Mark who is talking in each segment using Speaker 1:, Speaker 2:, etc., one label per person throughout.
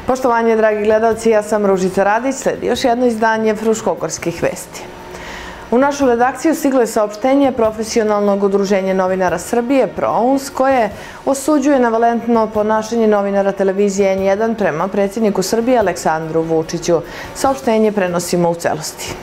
Speaker 1: Poštovanje, dragi gledalci, ja sam Ružica Radić, sledi još jedno izdanje Fruškogorskih vesti. U našu redakciju stiglo je saopštenje Profesionalnog udruženja novinara Srbije, ProUNS, koje osuđuje navalentno ponašanje novinara televizije N1 prema predsjedniku Srbije Aleksandru Vučiću. Saopštenje prenosimo u celosti.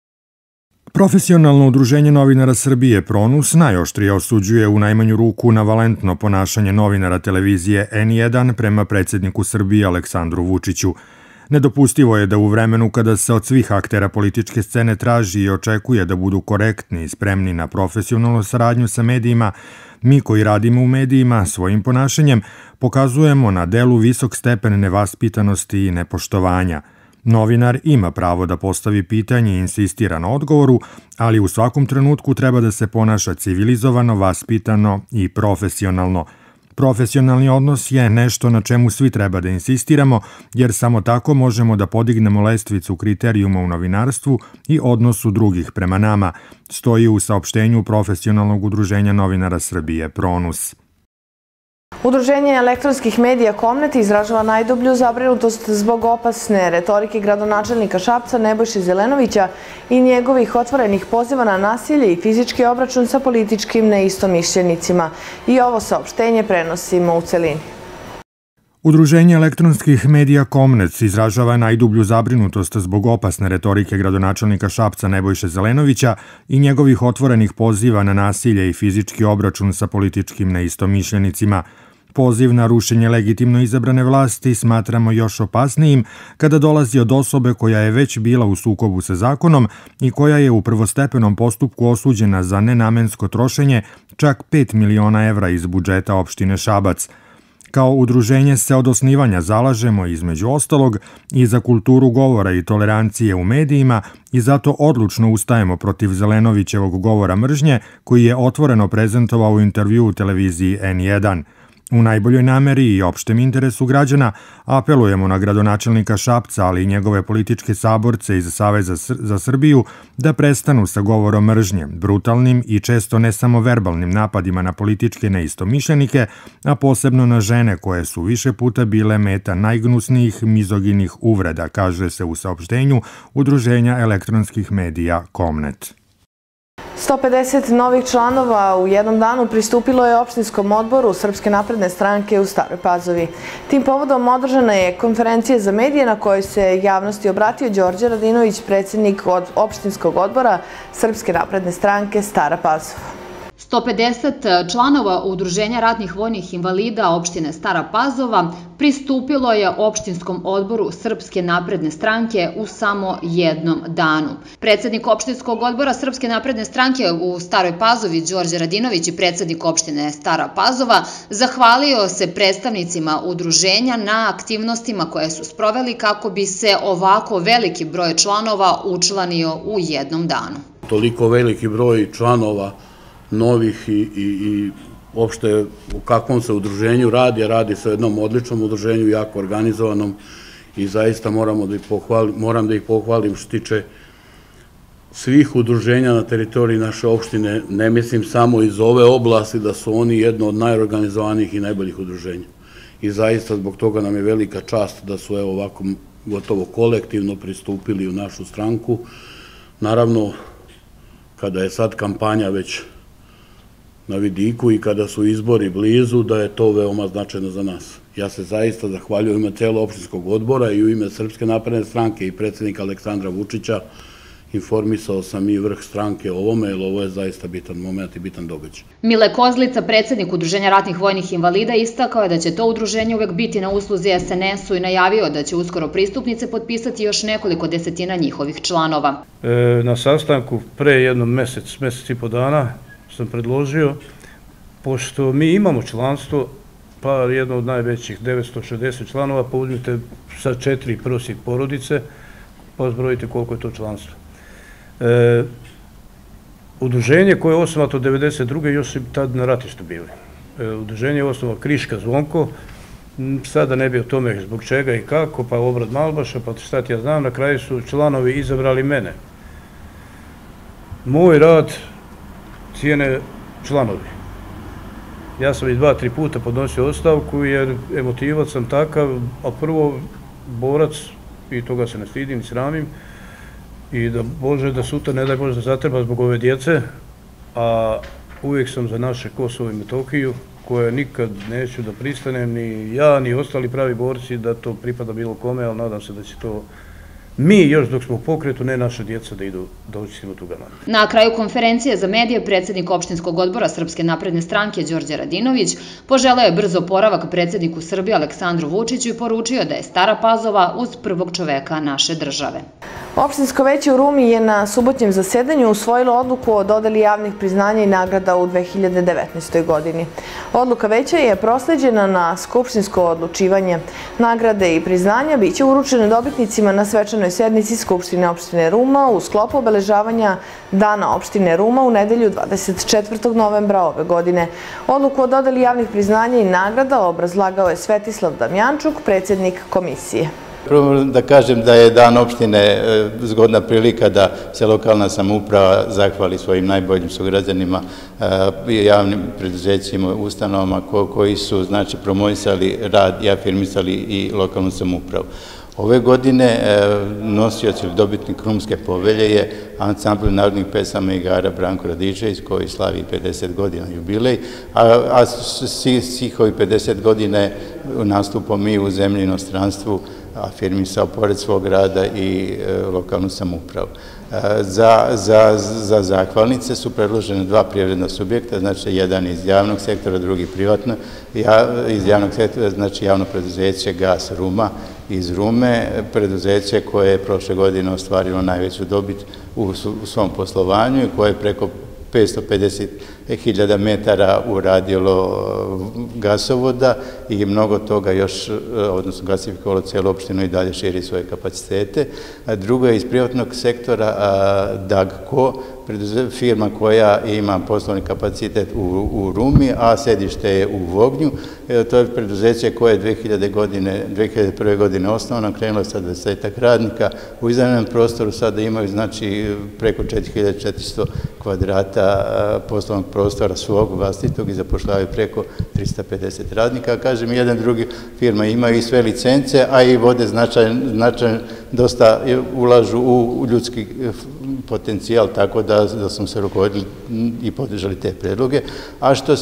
Speaker 2: Profesionalno udruženje novinara Srbije ProUNS najoštrije osuđuje u najmanju ruku navalentno ponašanje novinara televizije N1 prema predsjedniku Srbije Aleksandru Vučiću. Nedopustivo je da u vremenu kada se od svih aktera političke scene traži i očekuje da budu korektni i spremni na profesionalnu saradnju sa medijima, mi koji radimo u medijima svojim ponašanjem pokazujemo na delu visok stepen nevaspitanosti i nepoštovanja. Novinar ima pravo da postavi pitanje i insistira na odgovoru, ali u svakom trenutku treba da se ponaša civilizovano, vaspitano i profesionalno. Profesionalni odnos je nešto na čemu svi treba da insistiramo, jer samo tako možemo da podignemo lestvicu kriterijuma u novinarstvu i odnosu drugih prema nama, stoji u saopštenju Profesionalnog udruženja novinara Srbije ProUNS.
Speaker 1: Udruženje elektronskih medija Komnet izražava najdublju zabrinutost zbog opasne retorike gradonačelnika Šapca Nebojše Zelenovića i njegovih otvorenih poziva na nasilje i fizički obračun sa političkim neistomišljenicima. I ovo saopštenje prenosimo u celini.
Speaker 2: Udruženje elektronskih medija Komnet izražava najdublju zabrinutost zbog opasne retorike gradonačelnika Šapca Nebojše Zelenovića i njegovih otvorenih poziva na nasilje i fizički obračun sa političkim neistomišljenicima. Poziv na rušenje legitimno izabrane vlasti smatramo još opasnijim kada dolazi od osobe koja je već bila u sukobu sa zakonom i koja je u prvostepenom postupku osuđena za nenamensko trošenje čak 5 miliona evra iz budžeta opštine Šabac. Kao udruženje se od osnivanja zalažemo između ostalog i za kulturu govora i tolerancije u medijima i zato odlučno ustajemo protiv Zelenovićevog govora mržnje koji je otvoreno prezentovao u intervjuu u televiziji N1. U najboljoj nameri i opštem interesu građana apelujemo na gradonačelnika Šapca, ali i njegove političke saborce iz Saveza za Srbiju da prestanu sa govorom mržnje, brutalnim i često ne samo verbalnim napadima na političke neistomišljenike, a posebno na žene koje su više puta bile meta najgnusnijih mizoginih uvreda, kaže se u saopštenju Udruženja elektronskih medija Komnet.
Speaker 1: 150 novih članova u jednom danu pristupilo je opštinskom odboru Srpske napredne stranke u Staroj Pazovi. Tim povodom održana je konferencija za medije na kojoj se javnosti obratio Đorđe Radinović, predsjednik od opštinskog odbora Srpske napredne stranke Stara Pazova.
Speaker 3: 150 članova Udruženja ratnih vojnih invalida opštine Stara Pazova pristupilo je opštinskom odboru Srpske napredne stranke u samo jednom danu. Predsjednik opštinskog odbora Srpske napredne stranke u Staroj Pazovi Đorđe Radinović i predsjednik opštine Stara Pazova zahvalio se predstavnicima udruženja na aktivnostima koje su sproveli kako bi se ovako veliki broj članova učlanio u jednom danu.
Speaker 4: Toliko veliki broj članova novih i uopšte u kakvom se udruženju radi se o jednom odličnom udruženju, jako organizovanom i zaista moram da ih pohvalim što tiče svih udruženja na teritoriji naše opštine, ne mislim samo iz ove oblasti da su oni jedno od najorganizovanijih i najboljih udruženja. I zaista zbog toga nam je velika čast da su ovako gotovo kolektivno pristupili u našu stranku. Naravno, kada je sad kampanja već na vidiku i kada su izbori blizu, da je to veoma značajno za nas. Ja se zaista zahvaljujem u ime celog opštinskog odbora i u ime Srpske napredne stranke i predsjednika Aleksandra Vučića. Informisao sam i vrh stranke o ovome, jer ovo je zaista bitan moment i bitan događaj.
Speaker 3: Mile Kozlica, predsjednik Udruženja ratnih vojnih invalida, istakao je da će to udruženje uvek biti na usluzi SNS-u i najavio da će uskoro pristupnice potpisati još nekoliko desetina njihovih članova.
Speaker 5: Na sastanku pre jednom mesec i po dana sam predložio, pošto mi imamo članstvo, pa jedno od najvećih 960 članova, pa uzmite sa 4 prosjek porodice, pa zbrojite koliko je to članstvo. Udruženje koje je osnovato 1992. još su tad na ratištu bili. Udruženje je osnovao Kriška Zvonko, sada ne bi o tome zbog čega i kako, pa Obrad Malbaša, pa šta ti ja znam, na kraju su članovi izabrali mene. Moj rad cijene članovi. Ja sam i 2-3 puta podnosio ostavku jer emotivac sam takav, a prvo borac i toga se ne stidim, ni sramim. I da Bože, da sutra, ne daj Bože, da zatreba zbog ove djece, a uvijek sam za naše Kosovo i Metohiju, koje nikad neću da pristanem, ni ja, ni ostali pravi borci, da to pripada bilo kome, ali nadam se da će to mi, još dok smo u pokretu, ne naše djeca da idu, da učinimo tu garant.
Speaker 3: Na kraju konferencije za medije predsjednik opštinskog odbora Srpske napredne stranke Đorđe Radinović poželeo je brz oporavak predsjedniku Srbije Aleksandru Vučiću i poručio da je Stara Pazova uz prvog čoveka naše države.
Speaker 1: Opštinsko veće u Rumi je na subotnjem zasedanju usvojilo odluku o dodeli javnih priznanja i nagrada u 2019. godini. Odluka veća je prosleđena na skupštinsko odlučivanje. Nagrade i priznanja biće uručene dobitnicima na svečanoj sednici Skupštine opštine Ruma u sklopu obeležavanja Dana opštine Ruma u nedelju 24. novembra ove godine. Odluku o dodeli javnih priznanja i nagrada obrazlagao je Svetislav Damjančuk, predsjednik komisije.
Speaker 6: Prvo da kažem da je Dan opštine zgodna prilika da se lokalna samouprava zahvali svojim najboljim sugrađanima i javnim preduzećima, ustanovama koji su promovisali rad i afirmisali i lokalnu samoupravu. Ove godine nosioc ili dobitnik Rumske povelje je ansambl narodnih pesama i igara Branko Radičević, koji slavi 50 godina jubilej, a svih ovih 50 godine nastupom i u zemlji i inostranstvu afirmisao pored svog rada i lokalnu samoupravu. Za zahvalnice su predložene dva privredna subjekta, znači jedan iz javnog sektora, drugi privatno. Iz javnog sektora, znači javno preduzeće Gas Ruma iz Rume, preduzeće koje je prošle godine ostvarilo najveću dobit u svom poslovanju i koje je preko 550.000 metara uradilo gasovoda i mnogo toga još, odnosno gasifikovalo cijelu opštinu i dalje širi svoje kapacitete. Drugo je iz privatnog sektora Dagko, firma koja ima poslovni kapacitet u Rumi, a sedište je u Vognju. To je preduzeće koje je 2001. godine osnovano, krenulo sa 20 radnika. U iznajmljenom prostoru sada imaju preko 4400 kvadrata poslovnog prostora svog vlastitog i zapošljavaju preko 350 radnika. Kažem, jedan drugi firma imaju i sve licence, a i vode značajno dosta ulažu u ljudski potencijal, tako da smo se rukovodili i podržali te predloge. A što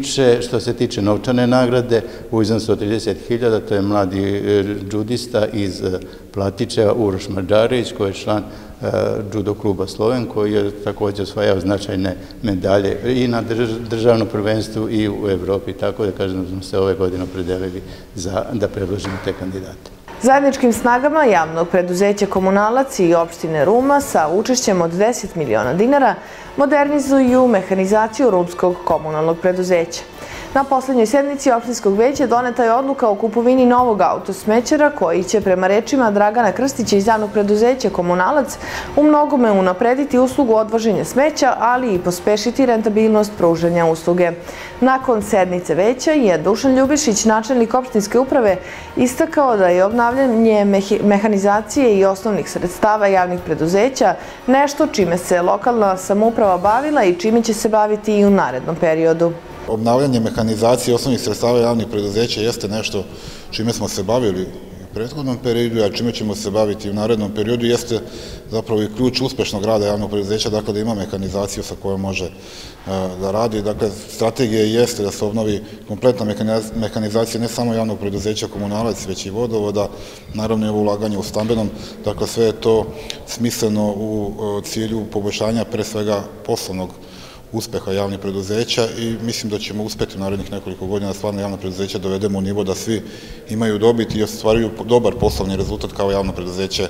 Speaker 6: se tiče novčane nagrade, u iznosu od 30.000, to je mladi džudista iz Platičeva, Uroš Mađarević, koji je član judo kluba Sloven, koji je također osvajao značajne medalje i na državnom prvenstvu i u Evropi, tako da kažem da smo se ove godine opredelili da predložimo te kandidate.
Speaker 1: Zajedničkim snagama javnog preduzeća Komunalac i opštine Ruma sa učešćem od 10 miliona dinara modernizuju mehanizaciju rumskog komunalnog preduzeća. Na poslednjoj sednici opštinskog veća doneta je odluka o kupovini novog autosmećera koji će, prema rečima Dragana Krstića iz javnog preduzeća Komunalac, u mnogome unaprediti uslugu odvoženja smeća, ali i pospešiti rentabilnost pružanja usluge. Nakon sednice veća je Dušan Ljubišić, načelnik opštinske uprave, istakao da je obnavljanje mehanizacije i osnovnih sredstava javnih preduzeća nešto čime se lokalna samouprava bavila i čime će se baviti i u narednom periodu.
Speaker 7: Obnavljanje mehanizacije osnovnih sredstava javnih preduzeća jeste nešto čime smo se bavili u prethodnom periodu, a čime ćemo se baviti u narednom periodu jeste zapravo i ključ uspešnog rada javnog preduzeća, dakle da ima mehanizaciju sa kojom može da radi. Dakle, strategija jeste da se obnovi kompletna mehanizacija ne samo javnog preduzeća Komunalac, već i vodovoda, naravno i ulaganje u stambenom, dakle sve je to smisleno u cilju poboljšanja pre svega poslovnog uspeha javnih preduzeća i mislim da ćemo uspeti u narednih nekoliko godina da stvarno javno preduzeće dovedemo u nivo da svi imaju dobit i ostvaruju dobar poslovni rezultat kao javno preduzeće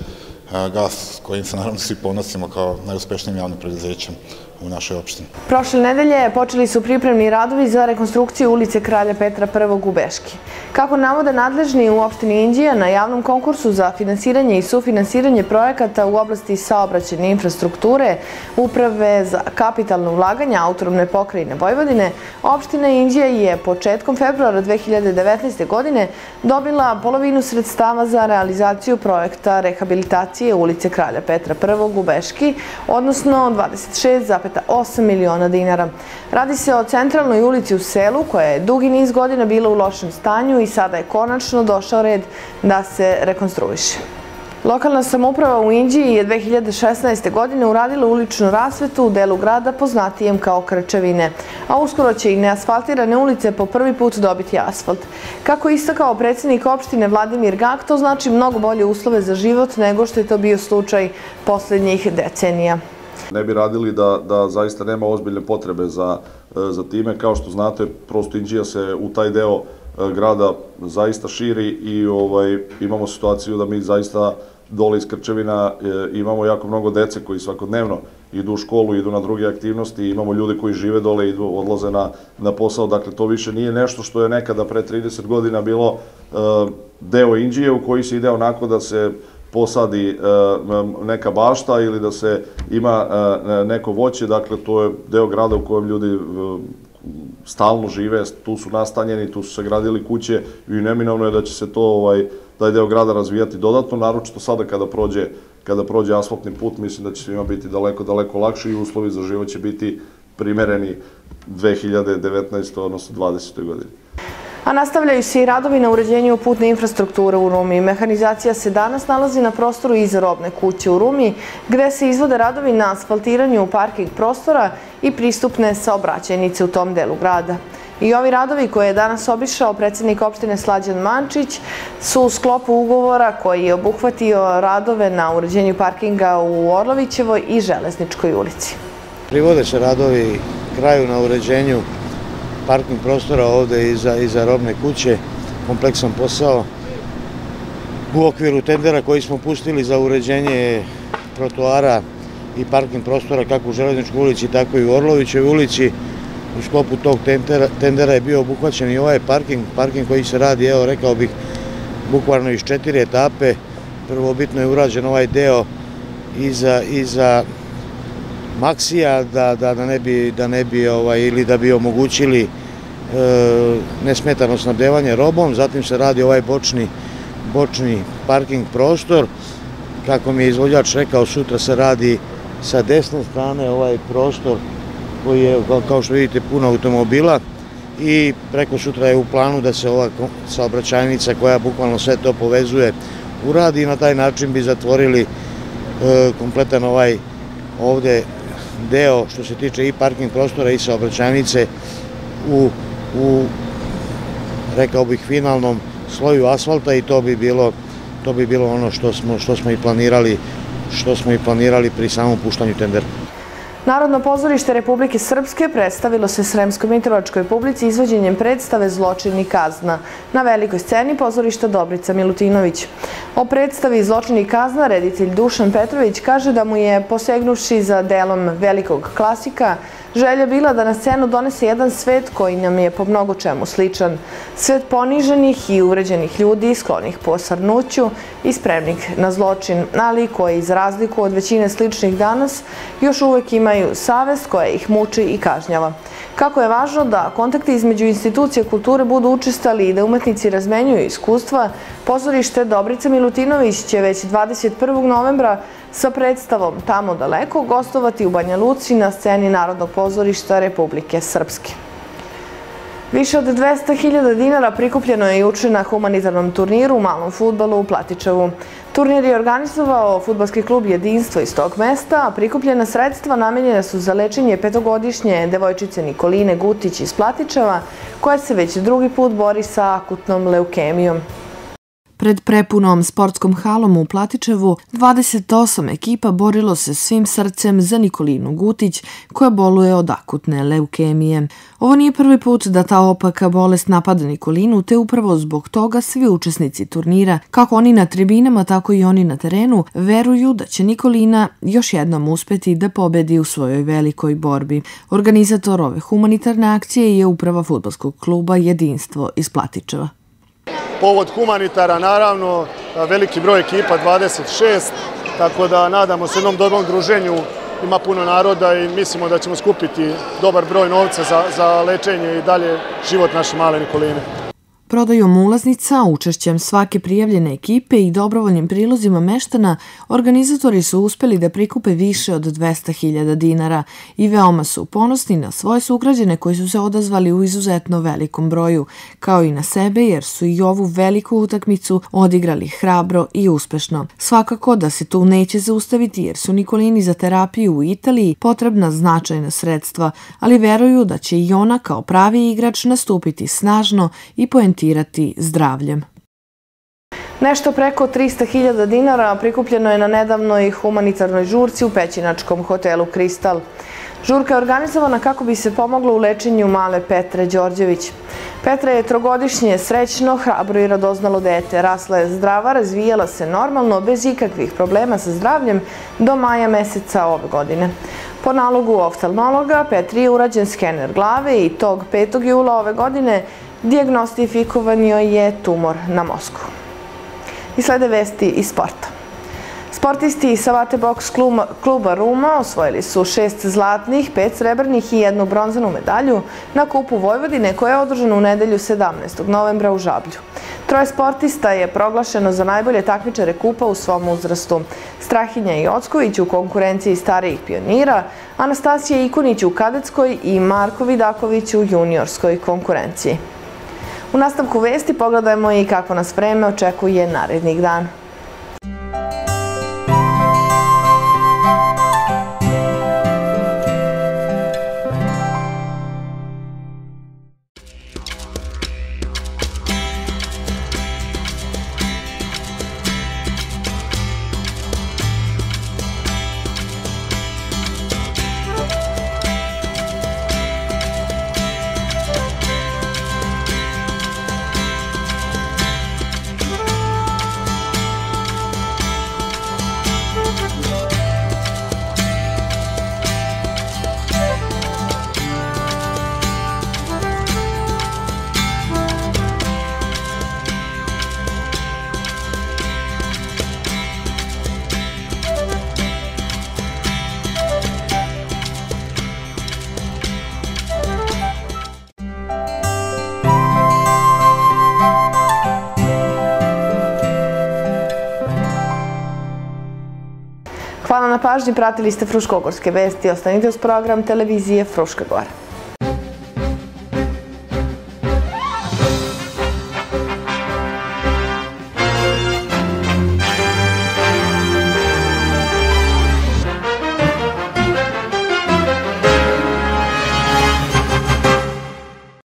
Speaker 7: Gas, kojim se naravno svi ponosimo kao najuspešnijim javnim preduzećem u našoj opštini.
Speaker 1: Prošle nedelje počeli su pripremni radovi za rekonstrukciju ulice Kralja Petra I u Beški. Kako navode nadležni u opštini Inđija, na javnom konkursu za finansiranje i sufinansiranje projekata u oblasti saobraćajne infrastrukture, Uprave za kapitalno ulaganje Autonomne pokrajine Vojvodine, opština Inđija je početkom februara 2019. godine dobila polovinu sredstava za realizaciju projekta rehabilitacije ulice Kralja Petra I u Beški, odnosno 26,5 1,8 miliona dinara. Radi se o centralnoj ulici u selu koja je dugi niz godina bila u lošem stanju i sada je konačno došao red da se rekonstruiše. Lokalna samouprava u Inđiji je 2016. godine uradila uličnu rasvetu u delu grada poznatijem kao Krčevine, a uskoro će i neasfaltirane ulice po prvi put dobiti asfalt. Kako je istakao predsjednik opštine Vladimir Gak, to znači mnogo bolje uslove za život nego što je to bio slučaj posljednjih decenija.
Speaker 8: Ne bi radili da zaista nema ozbiljne potrebe za time. Kao što znate, prosto Inđija se u taj deo grada zaista širi i imamo situaciju da mi zaista dole iz Krčevina imamo jako mnogo dece koji svakodnevno idu u školu, idu na druge aktivnosti, imamo ljude koji žive dole, odlaze na posao. Dakle, to više nije nešto što je nekada pre 30 godina bilo deo Inđije u koji se ide onako da se posadi neka bašta ili da se ima neko voće. Dakle, to je deo grada u kojem ljudi stalno žive, tu su nastanjeni, tu su se gradili kuće i neminovno je da će se taj deo grada razvijati dodatno, naročito sada kada prođe asfaltni put, mislim da će svima biti daleko, daleko lakše i uslovi za život će biti primereni 2019. odnosno 2020. godine.
Speaker 1: A nastavljaju se i radovi na uređenju putne infrastrukture u Rumi. Mehanizacija se danas nalazi na prostoru iza robne kuće u Rumi, gde se izvode radovi na asfaltiranju parking prostora i pristupne saobraćajnice u tom delu grada. I ovi radovi koje je danas obišao predsjednik opštine Slađan Mančić su u sklopu ugovora koji je obuhvatio radove na uređenju parkinga u Orlovićevoj i Železničkoj ulici.
Speaker 9: Privode se radovi kraju na uređenju parking prostora ovde iza robne kuće, kompleksan posao. U okviru tendera koji smo pustili za uređenje trotoara i parking prostora kako u Železničkoj ulici, tako i u Orlovićevoj ulici, u sklopu tog tendera je bio obuhvaćen i ovaj parking koji se radi, evo rekao bih, bukvalno iz 4 etape. Prvobitno je urađen ovaj deo iza Maksija da ne bi ili da bi omogućili nesmetano snabdevanje robom, zatim se radi ovaj bočni parking prostor. Kako mi je izvođač rekao, sutra se radi sa desne strane ovaj prostor koji je, kao što vidite, puno automobila i preko sutra je u planu da se ova saobraćajnica koja bukvalno sve to povezuje uradi i na taj način bi zatvorili kompletan ovaj ovde deo što se tiče i parking prostora i saobraćajnice u rekao bih finalnom sloju asfalta i to bi bilo ono što smo i planirali pri samom puštanju tendera.
Speaker 1: Narodno pozorište Republike Srpske predstavilo se Sremsko-Mitrovačkoj publici izvođenjem predstave Zločin i kazna na velikoj sceni pozorišta Dobrica Milutinović. O predstavi Zločin i kazna reditelj Dušan Petrović kaže da mu je, posegnuvši za delom velikog klasika, želja bila da na scenu donese jedan svet koji nam je po mnogo čemu sličan. Svet poniženih i uvređenih ljudi, sklonih posrnuću i spremnih na zločin, ali koji, za razliku od većine sličnih danas, još uvek imaju savest koja ih muči i kažnjava. Kako je važno da kontakti između institucija kulture budu učestali i da umetnici razmenjuju iskustva, pozorište Dobrica Milutinović će već 21. novembra sa predstavom Tamo daleko gostovati u Banja Luci na sceni Narodnog pozorišta Republike Srpske. Više od 200.000 dinara prikupljeno je juče na humanitarnom turniru u malom fudbalu u Platičevu. Turnir je organizovao fudbalski klub Jedinstvo iz tog mesta, a prikupljena sredstva namenjena su za lečenje petogodišnje devojčice Nikoline Gutić iz Platičeva, koja se već drugi put bori sa akutnom leukemijom. Pred prepunom sportskom halom u Platičevu 28 ekipa borilo se svim srcem za Nikolinu Gutić koja boluje od akutne leukemije. Ovo nije prvi put da ta opaka bolest napada Nikolinu, te upravo zbog toga svi učesnici turnira, kako oni na tribinama, tako i oni na terenu, veruju da će Nikolina još jednom uspeti da pobedi u svojoj velikoj borbi. Organizator ove humanitarne akcije je uprava fudbalskog kluba Jedinstvo iz Platičeva.
Speaker 10: Povod humanitara, naravno, veliki broj ekipa, 26, tako da nadamo se jednom dobrom druženju, ima puno naroda i mislimo da ćemo skupiti dobar broj novca za lečenje i dalje život naše male Nikoline.
Speaker 1: Prodajom ulaznica, učešćem svake prijavljene ekipe i dobrovoljnim prilozima meštana, organizatori su uspeli da prikupe više od 200.000 dinara i veoma su ponosni na svoje sugrađane koji su se odazvali u izuzetno velikom broju, kao i na sebe jer su i ovu veliku utakmicu odigrali hrabro i uspešno. Svakako da se tu neće zaustaviti jer su Nikolini za terapiju u Italiji potrebna značajna sredstva, ali veruju da će i ona kao pravi igrač nastupiti snažno i poentirati zdravljem. Nešto preko 300.000 dinara prikupljeno je na nedavnoj humanitarnoj žurci u pećinačkom hotelu Kristal. Žurka je organizovana kako bi se pomoglo u lečenju male Petre Đorđević. Petra je trogodišnje, srećno, hrabro i radoznalo dete. Rasla je zdrava, razvijala se normalno, bez ikakvih problema sa zdravljem do maja meseca ove godine. Po nalogu oftalmologa, Petri je urađen skener glave i tog 5. jula ove godine dijagnostifikovan joj je tumor na mozgu. I slede vesti iz sporta. Sportisti iz Savate boks kluba Ruma osvojili su 6 zlatnih, 5 srebrnih i 1 bronzanu medalju na Kupu Vojvodine koja je održana u nedelju 17. novembra u Žablju. 3 sportista je proglašeno za najbolje takmičare Kupa u svom uzrastu. Strahinja Jocković u konkurenciji starijih pionira, Anastasija Ikunić u kadetskoj i Marko Vidaković u juniorskoj konkurenciji. U nastavku vesti pogledajmo i kako nas vreme očekuje narednih dana. Hvala na pažnji, pratili ste Fruškogorske vesti. Ostanite uz program televizije Fruška Gora.